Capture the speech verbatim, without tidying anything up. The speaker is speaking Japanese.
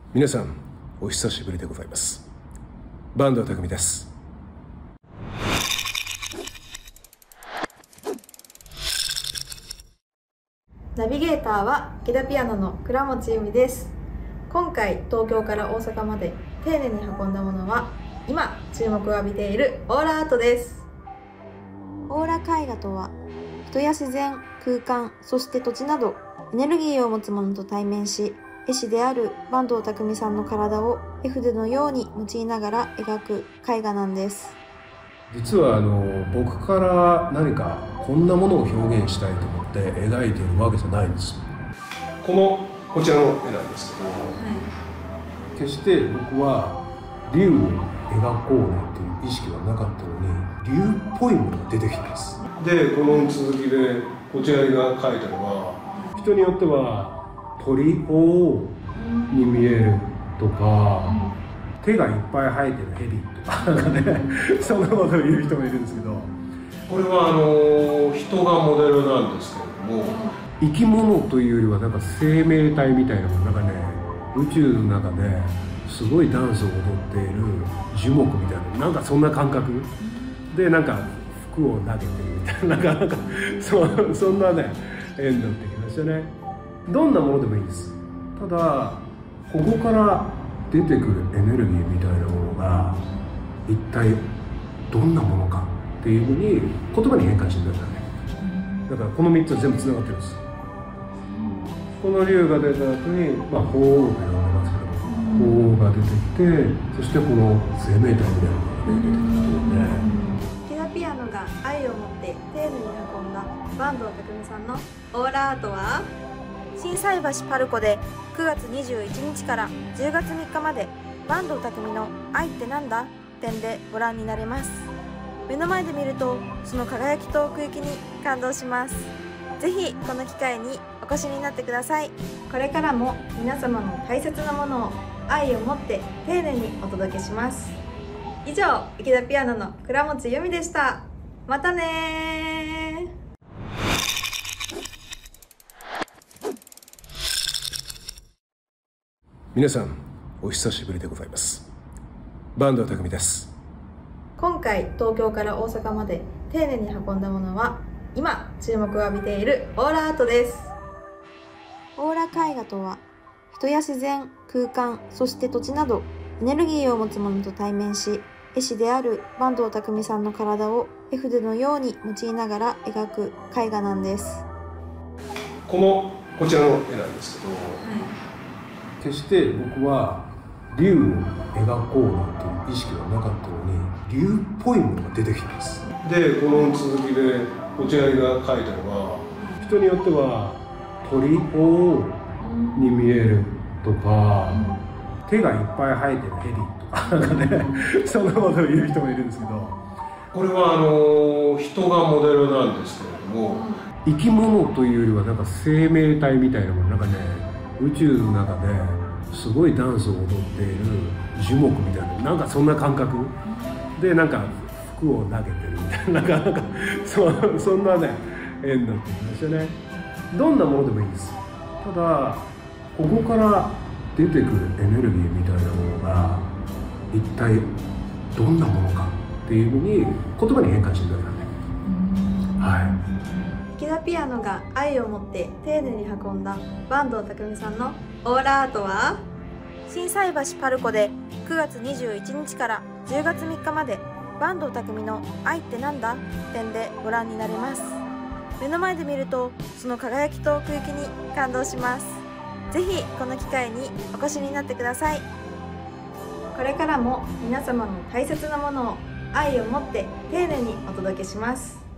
皆さんお久しぶりでございます。坂東匠です。 ナビゲーターは池田ピアノの倉持由美です。今回東京から大阪まで丁寧に運んだものは今注目を浴びているオーラアートです。オーラ絵画とは人や自然、空間、そして土地などエネルギーを持つものと対面し、絵師である坂東匠さんの体を絵筆のように用いながら描く絵画なんです。 実はあの僕から何かこんなものを表現したいと思って描いているわけじゃないんです。このこちらの絵なんですけど、はい、決して僕は竜を描こうなんていう意識はなかったのに竜っぽいものが出てきたんです。でこの続きでこちらにが書いたのは、人によっては鳥王に見えるとか、手がいっぱい生えてるヘビとかなんかねそんなことを言う人もいるんですけど、これはあの人がモデルなんですけれども、生き物というよりはなんか生命体みたいなもの、なんかね宇宙の中ですごいダンスを踊っている樹木みたいな、なんかそんな感覚で、なんか服を投げてるみたいな、なんかなんか そ, そんなね絵になってきましたね。どんなものでもいいです。ただここから出てくるエネルギーみたいなものが一体どんなものかっていうふうに言葉に変換してください。だからこのみっつは全部つながってるんです。この竜が出た後に、まあ、鳳凰と呼んでますけど、鳳凰が出てきて、そしてこの生命体みたいなものが、ね、出てくるとね。 池田ピアノが愛を持って丁寧に運んだ坂東匠さんのオーラアートは心斎橋パルコでくがつにじゅういちにちからじゅうがつみっかまで坂東匠の愛ってなんだ展でご覧になれます。目の前で見るとその輝きと奥行きに感動します。ぜひこの機会にお越しになってください。これからも皆様の大切なものを愛を持って丁寧にお届けします。以上、池田ピアノの倉持由美でした。またねー。 皆さんお久しぶりでございます。坂東匠です。 今回東京から大阪まで丁寧に運んだものは今注目を浴びているオーラアートです。オーラ絵画とは人や自然、空間、そして土地などエネルギーを持つものと対面し、絵師である坂東匠さんの体を絵筆のように用いながら描く絵画なんです。 このこちらの絵なんですけど、はい、決して僕は竜を描こうなんていう意識はなかったのに竜っぽいものが出てきたんです。でこの続きでこちらにが書いたのは、人によっては鳥王に見えるとか、手がいっぱい生えてるヘビとかなんかねそんなことを言う人もいるんですけど、これはあの人がモデルなんですけれども、生き物というよりはなんか生命体みたいなもの、なんかね宇宙の中ですごいダンスを踊っている樹木みたいな、なんかそんな感覚で、なんか服を投げてるみたいな、なんかなんか そ, そんなね絵になってきましたね。どんなものでもいいです。ただここから出てくるエネルギーみたいなものが一体どんなものかっていうふうに言葉に変換してくださいね。はい。 池田ピアノが愛を持って丁寧に運んだ坂東匠さんのオーラアートは心斎橋パルコでくがつにじゅういちにちからじゅうがつみっかまで坂東匠の愛ってなんだ展でご覧になれます。目の前で見るとその輝きと奥行きに感動します。ぜひこの機会にお越しになってください。これからも皆様の大切なものを愛を持って丁寧にお届けします。